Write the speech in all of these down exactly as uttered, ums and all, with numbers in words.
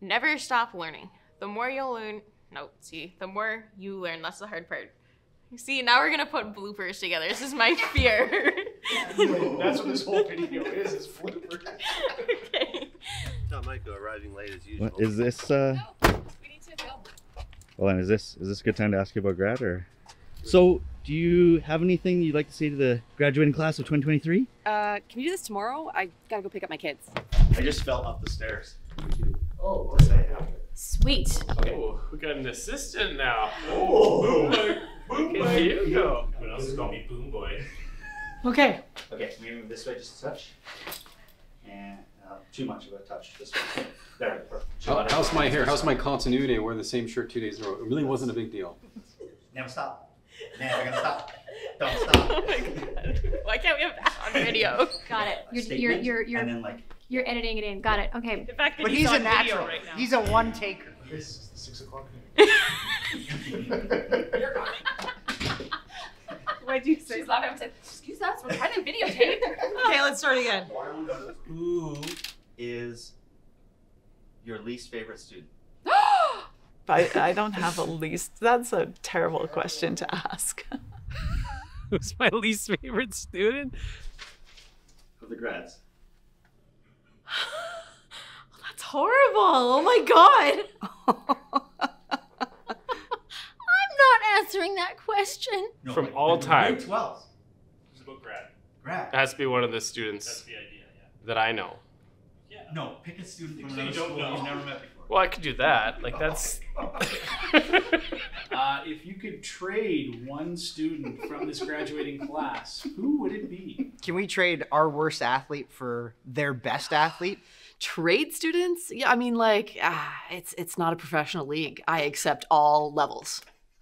Never stop learning. The more you'll learn, no, see, the more you learn, that's the hard part. See, now we're gonna put bloopers together. This is my fear. That's what this whole video is, is bloopers. Okay. Tom Michael arriving late as usual. What, is this, uh... No, we need to go. Well, then, is this, is this a good time to ask you about grad, or? So, do you have anything you'd like to say to the graduating class of twenty twenty-three? Uh, can you do this tomorrow? I gotta go pick up my kids. I just fell up the stairs. Oh, what's that happen? Sweet. Oh, we got an assistant now. Oh, Boom boy. Boom Look boy. at you go. What else is gonna be boom boy? Okay. Okay, can we move this way just a touch? And uh, too much of a touch this way. There, perfect. How, how's my hair? How's my continuity? I wore the same shirt two days in a row. It really wasn't a big deal. Never stop. Never gonna stop. Don't stop. Oh my god. Why can't we have that on video? Got it. A You're statement, you're you're you're, and then like. you're editing it in. Got it. Okay. The fact that But he's, he's a on natural. video right now. He's a one taker. This is the six o'clock Why'd you say? She's laughing and said, excuse us, we're trying to videotape. Okay, let's start again. Who is your least favorite student? I, I don't have a least. That's a terrible question to ask. Who's my least favorite student? Of the grads. That's horrible. Oh my god. I'm not answering that question. No, From like, all like time. Grade twelve. Who's about grad? Grad. It has to be one of the students That's the idea, yeah. that I know. No, pick a student from So another you don't school know. you've never met before. Well, I could do that. Like that's. Uh, if you could trade one student from this graduating class, who would it be? Can we trade our worst athlete for their best athlete? Trade students? Yeah, I mean, like, ah, it's it's not a professional league. I accept all levels.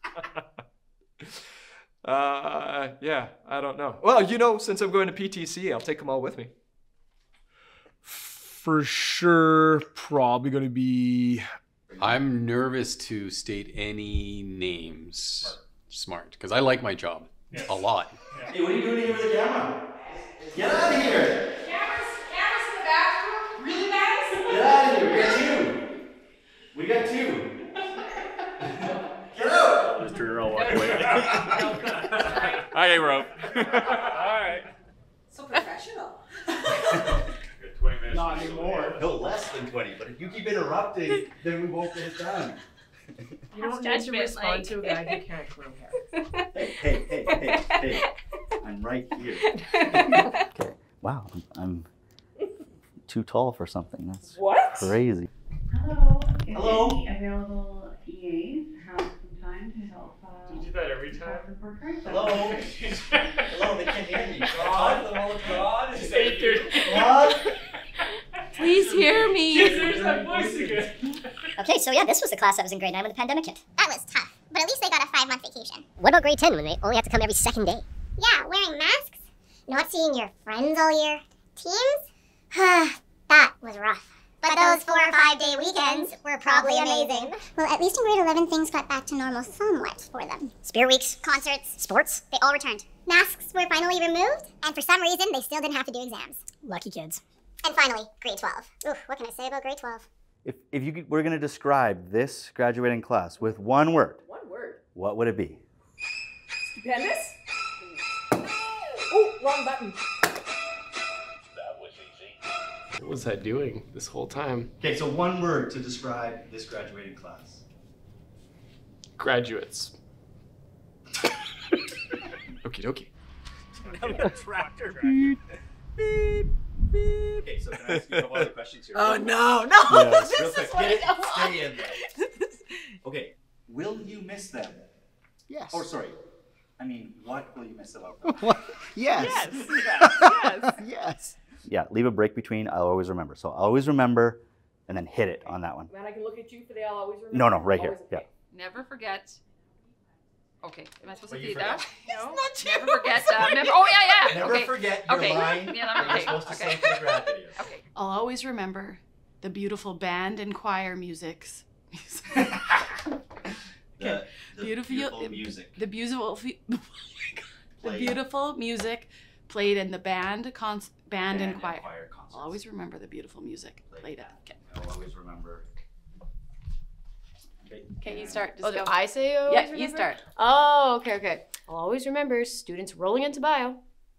Uh, yeah, I don't know. Well, you know, since I'm going to P T C, I'll take them all with me. For sure, probably going to be. I'm nervous to state any names. Smart, because I like my job a lot. Hey, what are you doing here with the camera? Get out of here! Cameras, cameras in the bathroom? Really, guys? Get out of here! We got two. We got two. Get out! Just turn around, walk away. Okay, rope. All right. So professional. twenty minutes. Not anymore. No, less than twenty, but if you keep interrupting, then we won't get it done. You don't need to respond to a guy who can't groom hair. Hey, hey, hey, hey, hey. I'm right here. Okay. Wow, I'm, I'm too tall for something. That's What? crazy. Hello. If Hello. any available E As have some time to help uh, Do you do that every time? report cards? Hello? Hello, they can't hear me. God, oh God, is that you? What? Please hear me. There's that voice again. Okay, so yeah, this was the class that was in grade nine when the pandemic hit. That was tough, but at least they got a five-month vacation. What about grade ten when they only had to come every second day? Yeah, wearing masks, not seeing your friends all year. Teams? That was rough. But those four or five-day weekends were probably amazing. Well, at least in grade eleven, things got back to normal somewhat for them. Spirit weeks, concerts, sports, they all returned. Masks were finally removed, and for some reason, they still didn't have to do exams. Lucky kids. And finally, grade twelve. Ooh, what can I say about grade twelve? If, if you could, were going to describe this graduating class with one word, One word. what would it be? Stupendous? Oh, wrong button. That was easy. What was I doing this whole time? Okay, so one word to describe this graduating class. Graduates. Okie dokie. Tractor. Okay, so can I ask you a couple other questions here? Oh, no, no. Yes. This Real is quick, what get it, I want. stay in there. Okay, will you miss them? Yes. Oh, sorry. I mean, what will you miss about them? Yes. Yes. Yes. Yes. Yeah, leave a break between, I'll always remember. So I'll always remember, and then hit it on that one. Man, I can look at you for the I'll always remember. No, no, right here. Always, Yeah. okay. Never forget. Okay, am I supposed Well, to you do that? forgot. No. Never forget. Uh, never, oh yeah, yeah. Never okay. forget your okay. line Yeah, that okay. you're supposed to okay. say for the grad video. Okay. I'll always remember the beautiful band and choir musics. The, the Beautiful- beautiful music. The beautiful, oh my God. The Played. beautiful music played in the band, cons- band, and choir. choir concerts. I'll always remember the beautiful music Played played that. at. Okay. I'll always remember Okay, you start. Just Oh, go. I say always Yeah, remember? you start. Oh, okay, okay. I'll always remember students rolling into bio.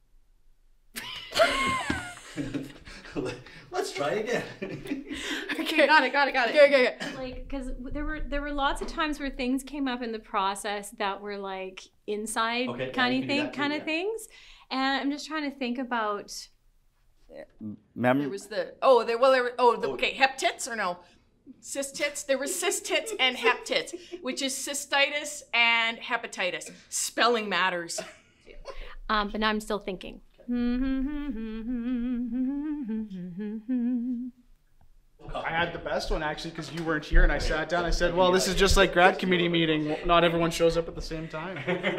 Let's try again. Okay, got it, got it, got it. Okay, okay, okay. Like, because there were there were lots of times where things came up in the process that were like inside Okay, yeah, kind you of can do thing, that too, kind of yeah. things, and I'm just trying to think about. Mem- There was the oh there well there were, oh the, okay hep tits or no cis tits there was cis tits and hep tits, which is cystitis and hepatitis. Spelling matters. Um, but now I'm still thinking. I had the best one actually because you weren't here, and I sat down. I said, "Well, this is just like grad committee meeting. Not everyone shows up at the same time."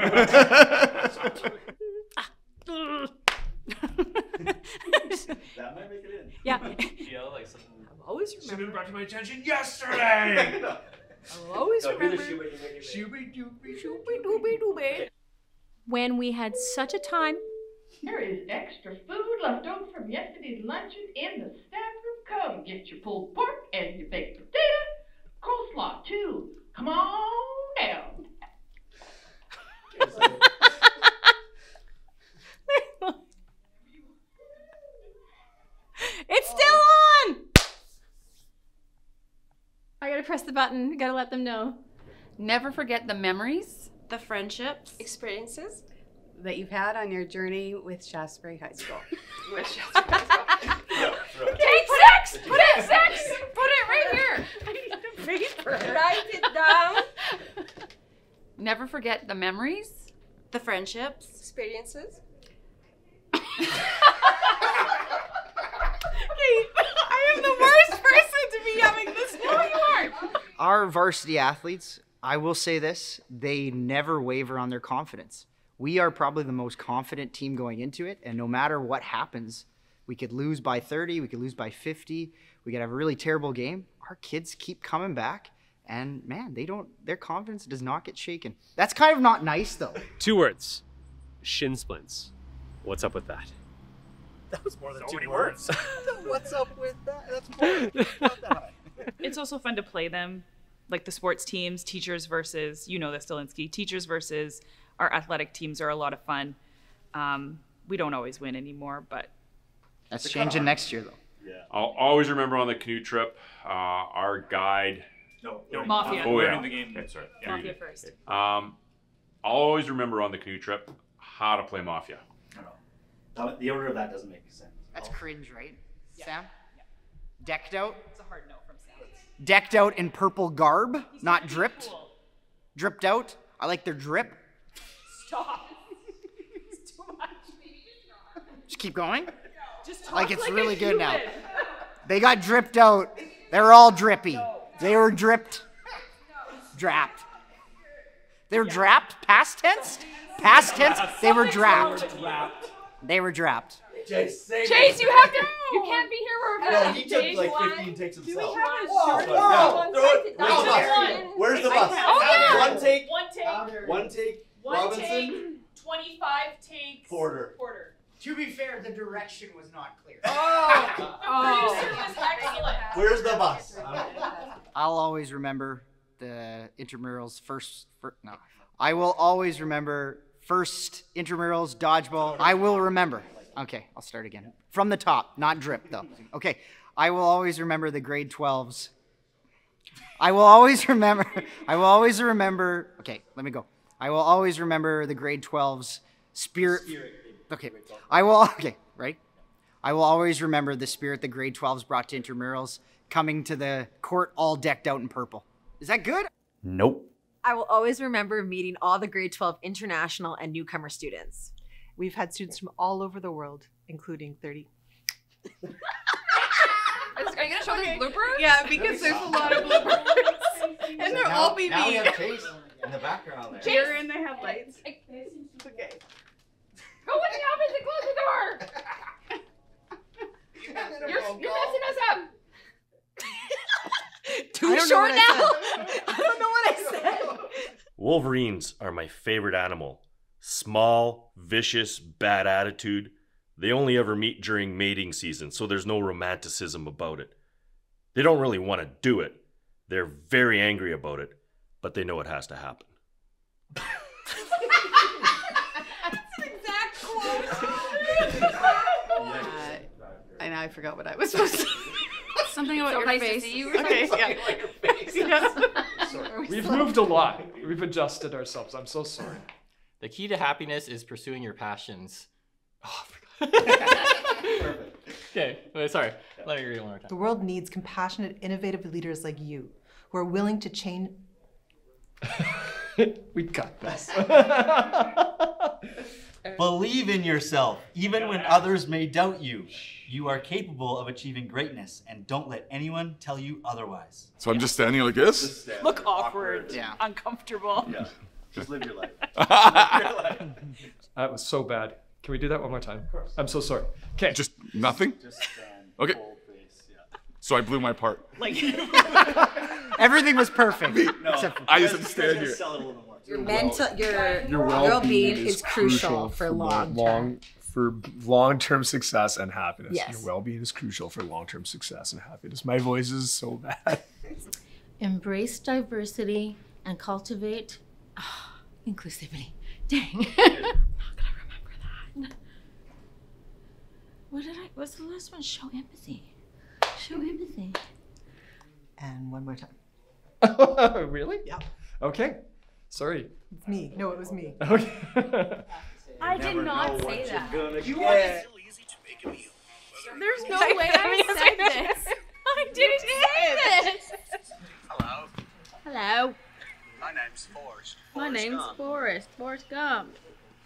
That might make it in. Yeah. Yeah, like something. I'll always Should have remember. been brought to my attention yesterday. I'll always No, here's a remember. shooby dooby. Shooby dooby dooby. When we had such a time. There is extra food left over from yesterday's luncheon in the staff room. Come get your pulled pork and your baked potato. Coleslaw, too. Come on down. It's still on! I gotta press the button. Gotta let them know. Never forget the memories The friendships Experiences. that you've had on your journey with Shaftesbury High School. With Shaftesbury High School. Take sex! Put in sex! Put it right here! Write it down. Never forget the memories. The friendships. Experiences. I am the worst person to be having this. No, you are. Our varsity athletes, I will say this, they never waver on their confidence. We are probably the most confident team going into it, and no matter what happens, we could lose by thirty, we could lose by fifty, we could have a really terrible game. Our kids keep coming back, and man, they don't, their confidence does not get shaken. That's kind of not nice though. Two words. Shin splints. What's up with that? That was more than So two many words. What's up with that? That's more. Not that high. It's also fun to play them, like the sports teams, teachers versus, you know this, Dolinsky, teachers versus our athletic teams are a lot of fun. Um, we don't always win anymore, but That's changing next year though. Yeah. I'll always remember on the canoe trip, uh, our guide. No, no. Mafia. Oh yeah. Learning the game. Okay, sorry. Mafia you did. first. Um, I'll always remember on the canoe trip how to play Mafia. That- The order of that doesn't make sense. That's cringe, right? Sam? Decked out? It's a hard no from Sam. Decked out in purple garb, not dripped. Dripped out. I like their drip. Stop. It's too much. Just keep going. Just talk Like it's like a really good now. human. They got dripped out. They're all drippy. They were dripped. Drapped. They were drapped? Past tense? Past tense? They were drapped. They were drapped. Chase, Chase, you have to. You can't be here where we're No, having he took take like one. fifteen takes Do himself. we have a Whoa, short whoa, one? throw it. That's Where's the bus? one. Where's the I bus? count. Oh, yeah. One take. One take. One take. One Robinson. take. Twenty-five takes. Porter. Porter. To be fair, the direction was not clear. Oh. Oh. Producer was excellent. Where's the bus? I'll always remember the intramurals first. Fir- no. I will always remember first intramurals, dodgeball. I will remember. Okay, I'll start again. From the top, not drip though. Okay, I will always remember the grade twelves. I will always remember, I will always remember, okay, let me go. I will always remember the grade twelves spirit. Okay, I will, okay, right? I will always remember the spirit the grade twelves brought to intramurals coming to the court all decked out in purple. Is that good? Nope. I will always remember meeting all the grade twelve international and newcomer students. We've had students from all over the world, including thirty. Are you gonna show this blooper? Yeah, because there's a lot of bloopers. And they're all B B. Now we have Chase in the background there. They're in the headlights. Okay. Go in the office and close the door. You're, you're messing us up. Too short now. I don't know what I said. Wolverines are my favorite animal. Small, vicious, bad attitude. They only ever meet during mating season, so there's no romanticism about it. They don't really want to do it. They're very angry about it. but they know it has to happen. Exact quote. uh, and I forgot what I was supposed to. Something about So your nice to face. see you. Okay, Something yeah. about your face. Yes. Sorry. We've moved a lot. We've adjusted ourselves. I'm so sorry. The key to happiness is pursuing your passions. Oh, okay, wait, sorry. Let me read it one more time. The world needs compassionate, innovative leaders like you who are willing to change. We got this. Believe in yourself, even when others may doubt you. You are capable of achieving greatness, and don't let anyone tell you otherwise. So I'm just standing like this? Look awkward, Yeah. uncomfortable. Yeah. Just live your life. That was so bad. Can we do that one more time? I'm so sorry. Okay. Just nothing? Okay. So I blew my part. Like Everything was perfect. No, except for I just had to stand here. Your mental, your, Your well-being, well-being is crucial for long long for long-term success and happiness. Yes. Your well-being is crucial for long-term success and happiness. My voice is so bad. Embrace diversity and cultivate oh, inclusivity. Dang. I'm not gonna remember that. What did I, what's the last one? Show empathy. Show empathy. And one more time. Really? Yeah. Okay. Sorry. It's me. No, it was me. Okay. I did not say that. You get. There's no way I said this. I didn't say this. Hello. Hello. My name's Forrest. My name's Forrest. Forrest Gump.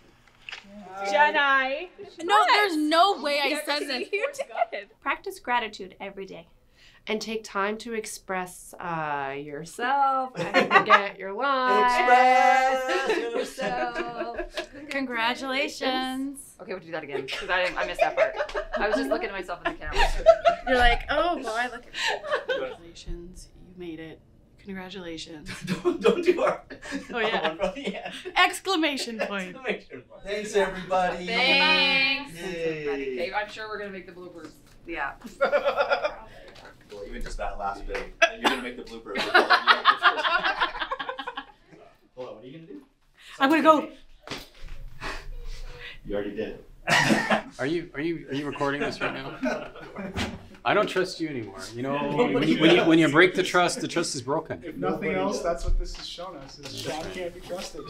Jedi. No, there's no way I said this. You did. Practice gratitude every day. And take time to express uh, yourself and forget your lines. Express yourself. Congratulations. Okay, we'll do that again because I, I missed that part. I was just looking at myself in the camera. You're like, oh boy, look at Congratulations, you made it. Congratulations. don't, don't do our. Oh yeah. Oh, yeah. Exclamation point. Exclamation point. Thanks, everybody. Thanks. Yay. Okay, I'm sure we're gonna make the bloopers. Yeah. Well, even just that last bit, you're gonna make the bloopers. Hold on, what are you gonna do? I'm gonna go. You already did. Are you are you are you recording this right now? I don't trust you anymore. You know, when you, when you when you break the trust, the trust is broken. If nothing else, that's what this has shown us, is Sean can't be trusted.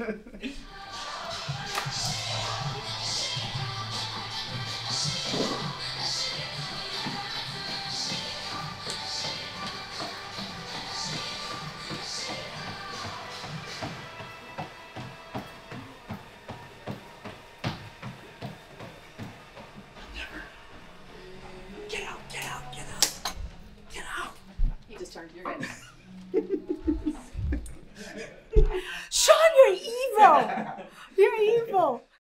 He just turned to your guys. Sean, you're evil. You're evil.